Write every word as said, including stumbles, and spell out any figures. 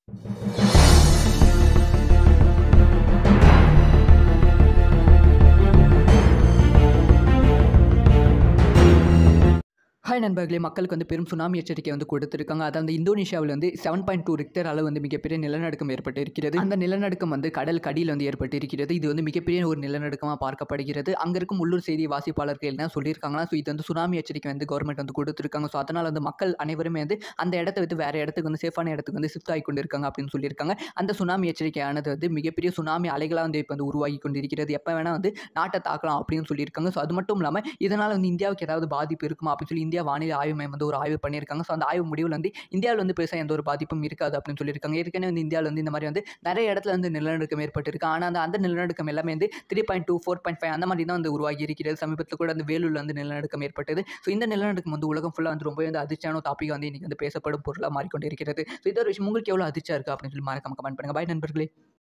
Hi நண்பர்களே, மக்களுக்கு வந்து பெரும் சுனாமி எச்சரிக்கை வந்து கொடுத்திருக்காங்க. அது அந்த இந்தோனேஷியாவில் வந்து செவன் பாயிண்ட் டூ ரிக்டர் அளவு வந்து மிகப்பெரிய நிலநடுக்கம் ஏற்பட்டு இருக்கிறது. அந்த நிலநடுக்கம் வந்து கடல் கடியில் வந்து ஏற்பட்டு இருக்கிறது. இது வந்து மிகப்பெரிய ஒரு நிலநடுக்கமாக பார்க்கப்படுகிறது. அங்கே இருக்கும் உள்ளூர் செய்தி வாசிப்பாளர்கள் என்ன சொல்லியிருக்காங்கன்னா, ஸோ இது வந்து சுனாமி எச்சரிக்கை வந்து கவர்மெண்ட் வந்து கொடுத்துருக்காங்க. ஸோ அதனால் வந்து மக்கள் அனைவருமே வந்து அந்த இடத்த விட்டு வேறு இடத்துக்கு வந்து சேஃபான இடத்துக்கு வந்து ஷிஃப்ட் ஆகி கொண்டிருக்காங்க அப்படின்னு சொல்லியிருக்காங்க. அந்த சுனாமி எச்சரிக்கையானது வந்து மிகப்பெரிய சுனாமி அலைகளாக வந்து இப்போ வந்து உருவாகி கொண்டிருக்கிறது. எப்போ வேணால் வந்து நாட்டை தாக்கலாம் அப்படின்னு சொல்லியிருக்காங்க. ஸோ அது மட்டும் இல்லாமல் இதனால் வந்து இந்தியாவுக்கு ஏதாவது பாதிப்பு இருக்குமா அப்படின்னு சொல்லி இந்தியா வானிலை ஆய்வு மையம் வந்து ஒரு ஆய்வு பண்ணியிருக்காங்க. ஸோ அந்த ஆய்வு முடிவில் வந்து இந்தியாவில் வந்து பெருசாக எந்த ஒரு பாதிப்பும் இருக்காது அப்படின்னு சொல்லியிருக்காங்க. ஏற்கனவே வந்து இந்தியாவில் வந்து இந்த மாதிரி வந்து நிறைய இடத்துல வந்து நிலநடுக்கம் ஏற்பட்டிருக்கு. ஆனால் அந்த அந்த நிலநடுக்கம் எல்லாமே வந்து three point two four point five அந்த மாதிரி தான் வந்து உருவாகி இருக்கிறது. சமீபத்தில் கூட அந்த வேலூரில் வந்து நிலநடுக்கம் ஏற்பட்டது. ஸோ இந்த நிலநடுக்கம் வந்து உலகம் ஃபுல்லாக வந்து ரொம்பவே வந்து அதிர்ச்சியான டாபிக் வந்து இன்னைக்கு வந்து பேசப்படும் பொருளாக மாறிக்கொண்டிருக்கிறது. ஸோ இது ஒரு விஷயம் உங்களுக்கு எவ்வளோ அதிர்ச்சியாக இருக்குது அப்படின்னு சொல்லி மறக்காம கமெண்ட் பண்ணுங்க. பாய் நண்பர்களே.